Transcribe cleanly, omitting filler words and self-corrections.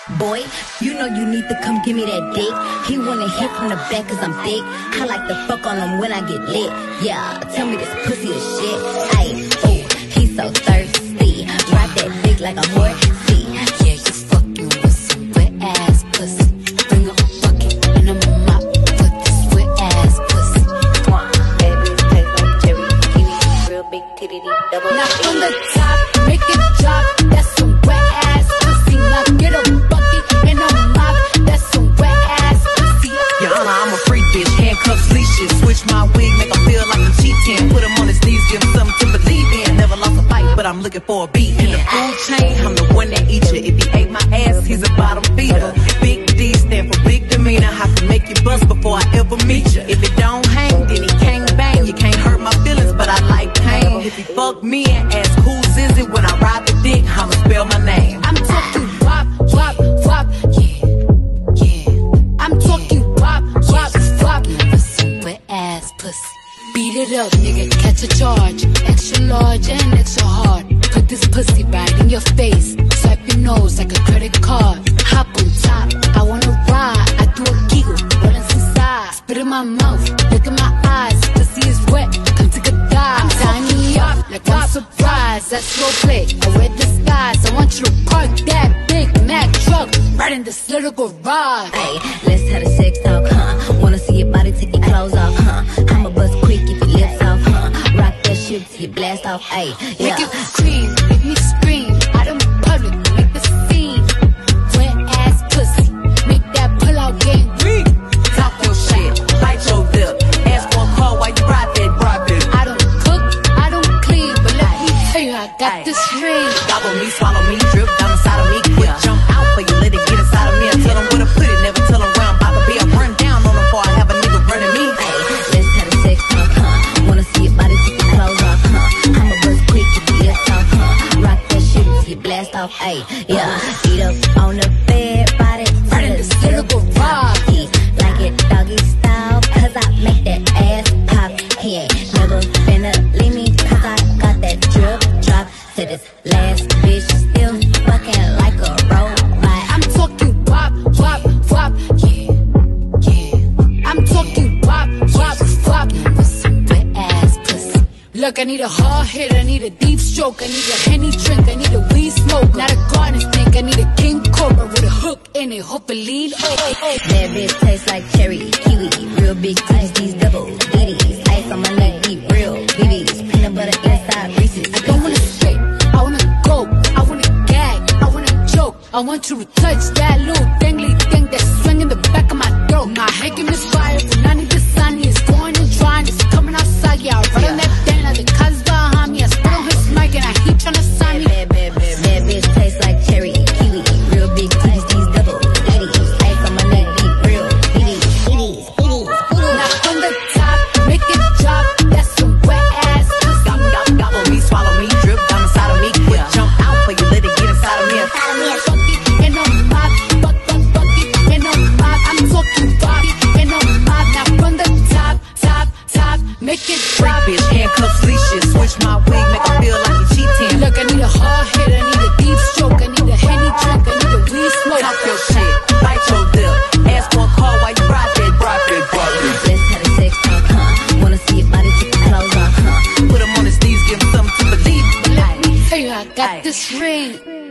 Boy, you know you need to come give me that dick. He wanna hit from the back cause I'm thick. I like to fuck on him when I get lit. Yeah, tell me this pussy is shit. Ayy, ooh, he's so thirsty. Ride that dick like a horsey. Yeah, you fucking with some wet ass pussy. Bring a bucket and a mop for this wet ass pussy. Come on, baby, taste like cherry, kiwi, real big titty, double. Now from the top, make it drop. That's some wet ass pussy. Now get a bucket and a mop. That's some wet ass pussy. Your Honor, I'm a freak bitch, handcuffs, leashes. Switch my wig, make him feel like I'm cheating. Put him on his knees, give him something to believe in. Never lost a fight, but I'm looking for a beat. In the food chain, I'm the one that eat you. If he ate my ass, he's a bottom feeder. Big D stand for big demeanor. I can make you bust before I ever meet you. If it don't hang, then he can't bang. You can't hurt my feelings, but I like pain. If he fuck me and ask whose is it when I ride the dick, I'ma spell my name. I'm talking wop, wop, wop, yeah, yeah. I'm talking wop, wop, wop. For some wet ass pussy. Beat it up, nigga, catch a charge. Extra large and extra hard. Put this pussy right in your face. Swipe your nose like a credit card. Hop on top, I wanna ride. I do a giggle, rollin' inside. Spit in my mouth, look in my eyes. Pussy is wet, come take a dive. I'm tying me up like I'm surprised. That's role play, I wear disguise. I want you to park that Big Mac truck right in this little garage. Ayy, let's have a sex talk, huh? Wanna see your body, take your clothes off, huh? I'ma bust quick if your lips off, huh? Rock that shit till you blast off, ayy, yeah. Make it scream, make me scream. Out in public, make the scene. Wet ass pussy, make that pull out game green. Talk your shit, bite your lip. Ask for a call while you ride that. I don't cook, I don't clean, but let me tell you, I got this ring. Gobble me, swallow me, drip down inside of me. Quick jump out for you, let it get inside of me. I tell him where to put it, never tell him where I'm about to be. I run down on him before I have a nigga running me. Ayy, let's have a sex talk, huh? Wanna see your body, take your clothes off, huh? I'ma bust quick if your lips off, huh? Rock that shit till you blast off, ayy, yeah. Eat up on the bed, body Right in this little garage. Like it doggy style, cause I make that ass pop. He ain't never finna leave me, cause I got that drip drop. To this last bitch still fucking like a robot. I'm talking wop, wop, wop, yeah, yeah. I'm talking wop, wop, wop. For some wet ass pussy. Look, I need a hard hit, I need a deep stroke, I need a Henny drink, I need a weed smoke, not a garden snake, I need a king cobra with a hook in it, hope it lead. That bitch tastes like cherry, kiwi, real big titties, these double ditties. Ice on my neck, deep, real BBs, peanut butter inside Reese's. I don't wanna straight, I wanna go, I wanna gag, I wanna choke. I want you to touch that little dangly thing that's swinging the back of my throat. My hanging is fire, but I need the sun. It's going and drying, it's coming outside. Yeah, I run on that thing like the cuz behind me. I spit on his mic and I heat tryna sign me. That bitch tastes like cherry, kiwi, real big titties, these double ditties. Ice on my neck, deep, real BBs. Now from the top, make it drop. That's some wet ass pussy. Gobble me, swallow me, drip down inside of me. Quick jump out for you, let it get inside of me. Bucket and a mop, bucket and a mop. I'm talking bucket and a mop. Now from the top, make it Freak drop. bitch, handcuffs, leashes. Switch my wig, make him feel like you cheating. Look, I need a hard hit, I need a deep stroke, I need a Henny drink, I need a weed smoke. Talk your shit, bite your lip. Ask for a call while you ride that. Let's have a sex talk, huh? Wanna see your body, take your clothes off, huh? Put him on his knees, give him something to believe. Let me tell you, I got this ring.